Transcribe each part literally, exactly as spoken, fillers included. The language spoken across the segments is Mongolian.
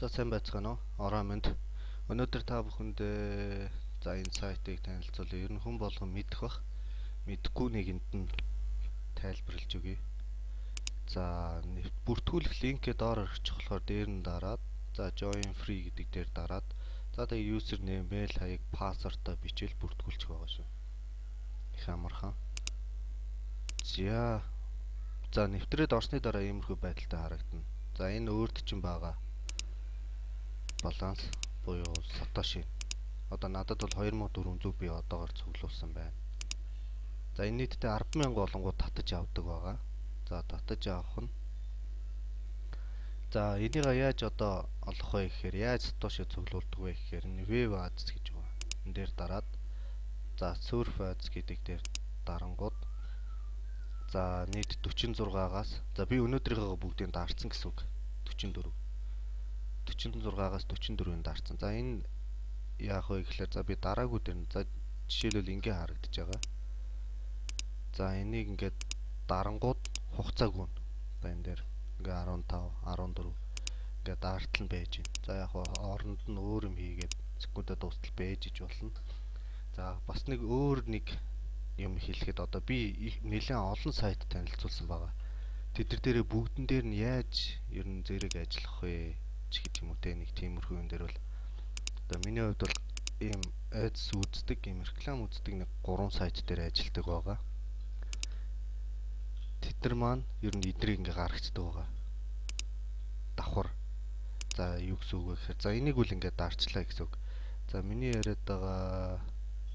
За сайн байцгаана уу? Ороо минь. Өнөөдөр та бүхэндээ за энэ сайтыг танилцуулъя. Ер нь хүн болгон мэдэх бах. Мэдхгүй нэгэнд нь тайлбарлаж өгье. За бүртгүүлэх линкээ доор орчих болохоор дээр нь дараад за join free гэдэг дээр дараад за тэгээ username, mail хаяг, password-а бичээл бүртгүүлчих байгаа шүү. Их амархан. За за нэвтрээд орсны дараа иймэрхүү байдалтай харагдана. За энэ өөрт чинь байгаа баланс буюу сатоши. Одоо надад бол two thousand four hundred би одоогоор цуглуулсан байна. За энэ нийтдээ ten thousand болонгууд татаж авдаг байгаа. За татаж авах нь. За энийг яаж одоо олох вэ гэхээр яаж сатоши цуглуулдаг вэ гэхээр wave ads гэж байгаа. Энэ дээр дараад за surf ads гэдэг дээр дарангууд за нийт forty-six-аас за би өнөөдрийнхөө бүгдийг даарсан гэсэн үг. forty-four forty-six-аас forty-four-ын даарсан. За энэ яах вэ гэхээр за би дараагүй дээр нь за жишээлбэл ингэ харагдаж байгаа. За энийг ингээд дарангууд хугацааг гүн. За энэ дээр ингээ fifteen, fourteen ингээ daартал нь байж байна. За яг хооронд нь өөр юм хийгээд секундэд дуустал байж иж болно. За бас нэг өөр нэг юм хэлэхэд одоо би нэлээд олон сайт танилцуулсан байгаа. Тэд нар дээрээ бүгдэн дээр нь яаж ер нь зэрэг ажиллах вэ гэдэг юм уу те нэг тиймэрхүү юм дээр бол одоо миний хувьд бол ийм ads үздэг, ийм реклам үздэг нэг гурван сайт дээр ажилладаг байгаа. Тэд нар маань ер нь эдрийг ингээ гаргацдаг байгаа. Давхар. За юу гэсэн үг вэ гэхээр за энийг үл ингээ даарчлаа гэсэн үг. За миний яриад байгаа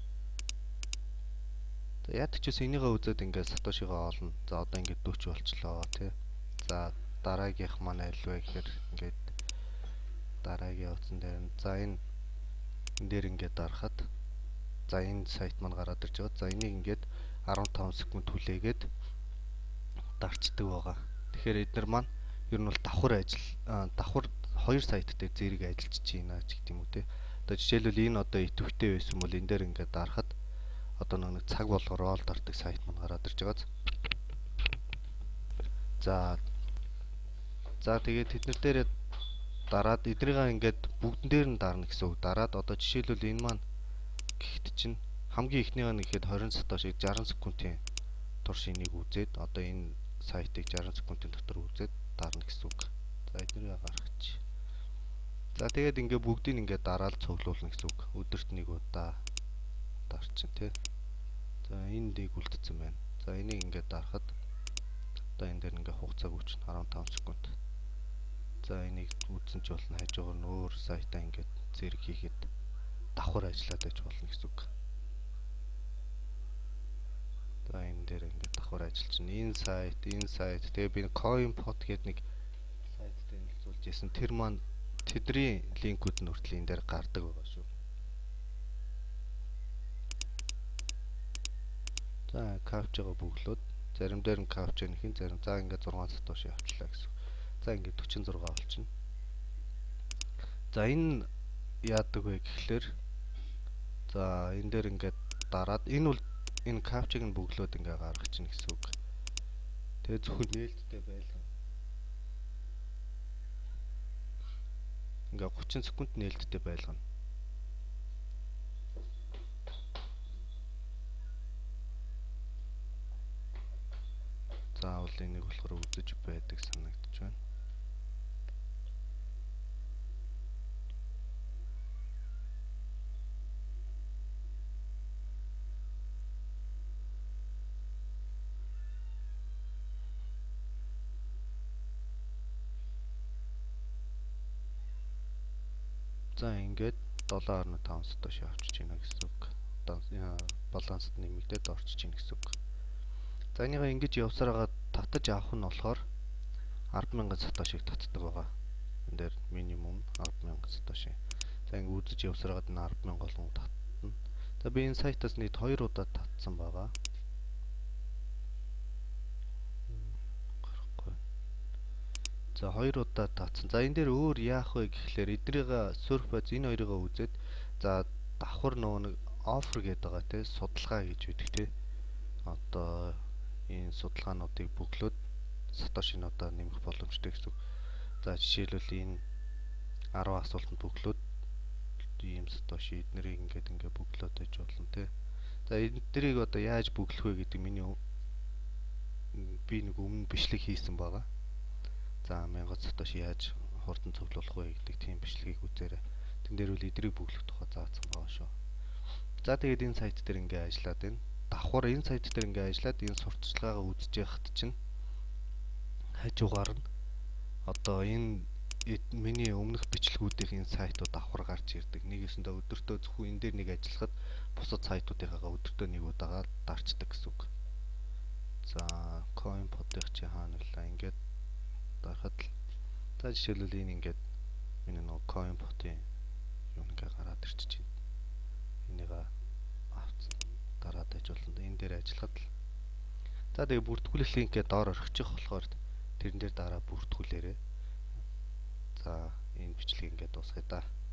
яадаг ч гэсэн энийгээ үзээд ингээд сатошигаа олно. За одоо ингээд forty болчлоо тий. За дараагийнх маань аль вэ гэхээр ингээд дараагийн утсан дээр нь за энэ энэ дээр ингээд дарахад за энэ сайт маань гараад ирж байгаа. За энийг ингээд fifteen секунд хүлээгээд дарчдаг байгаа. Тэгэхээр эдгээр маань ер нь бол давхар ажил давхар хоёр сайт дээр зэрэг ажиллаж байна ч гэдэг юм уу тий. Одоо жишээлбэл энэ одоо идэвхтэй байсан бол энэ дээр ингээд дарахад одоо нэг цаг болгоор ол дартаг сайт маань гараад ирж байгаа. За за тэгээд тэднэр дээрээ дараад эдрийгээ ингээд бүгдэн дээр нь дарна гэсэн үг. Дараад одоо жишээлбэл энэ маань гэхэд чинь хамгийн ихнийгаа нэгэхэд twenty сатошиг sixty секундын турш энийг үзээд одоо энэ сайтыг sixty секундын дотор үзээд дарна гэсэн үг. За эднэрийг гаргачих. За тэгээд ингээд бүгдийг ингээд дараал цуглуулна гэсэн үг. Өдөрт нэг удаа дарчин тий. За энэ дэг үлдсэн байна. За энийг ингээд дарахад одоо энэ дээр ингээд хугацааг үүчнэ fifteen секунд. За энийг үзсэн ч болно хажуугаар нь өөр сайтаа ингээд зэрэг хийхэд давхар ажиллаад байж болно гэсэн үг. За энэ дээр ингээд давхар ажиллаж чинь энэ сайт, энэ сайт тэгээ би CoinPot гэдэг нэг сайт танилцуулж ирсэн. Тэр маань тэдний линкүүд нь хүртэл энэ дээр гардаг байгаа шүү. За капчаага бүглөөд зарим дээр нь капча нэхин зарим за ингээд six сатоши авчлаа гэсэн. За ингээд forty-six болчихно. За энэ яадаг вэ гэхлээр за энэ дээр ингээд дараад энэ бол энэ капчиг нь бүглөөд ингээд гаргах чинь гэсэн үг. Тэгээ зөвхөн нээлттэй байлгана. Ингээд thirty секунд нээлттэй байлгана. Заавал энийг болохоор үзэж байдаг санагдаж байна. За ингээд seven point five сатоши авчиж байна гэсэн үг. Одоо балансд нэмэгдээд орчиж байна гэсэн үг. За энийгээ ингэж явсараагаа татаж авах нь болохоор ten thousand сатошиг татдаг байгаа. Энд дээр минимум ten thousand сатоши. За ингэ үзэж явсараагаад ten thousand болгон татна. За би энэ сайтаас нийт two удаа татсан байгаа. Гарахгүй. За two удаа татсан. За энэ дээр өөр яах вэ гэхлээр эдрийг surf ads энэ хоёрыгаа үзээд за давхар нөгөө нэг offer гэдэг байгаа те судалгаа гэж үүдэг те. Одоо энэ судалгаануудыг бүглөөд сатошинуудаа нэмэх боломжтой гэсэн. За жишээлбэл энэ арван асуултанд бөглөөд ийм сатоши эднэрийг ингээд ингээд бөглөөд байж болно те. За эднэрийг одоо яаж бөглөх вэ гэдэг миний би нэг өмнө бичлэг хийсэн байгаа. За мянга сатоши яаж хурдан цуглуулах вэ гэдэг тийм бичлэгийг үзээрэй. Тэн дээр үл эдрийг бөглөх тухай заасан байгаа шүү. За тэгээд энэ сайт дээр ингээ ажиллаад байна. Давхар энэ сайт дээр ингээ ажиллаад энэ сурталчилгаагаа үзэж яхад чинь хажуугаар нь одоо энэ миний өмнөх бичлэгүүдийн сайтууд давхар гарч ирдэг. Нэгээсэндээ өдөртөө зөвхөн энэ дээр нэг ажиллахад бусад сайтуудынхаагаа өдөртөө нэг удаага дарчдаг гэсэн үг. За CoinPod-ыг чи хаана вэ? Ингээд дарахад л за жишээлбэл энэ ингээд миний нөгөө CoinPod-ийн юу нэгэ гараад ирчихэж байна. Энийг дараад ажиллана. Энэ дээр ажиллахад л за тэгээ бүртгүүлэх линкээ доор орхичих болохоор тэрэн дээр дараа бүртгүүлээрэй. За энэ бичлэгийг ингээд дуусгая да.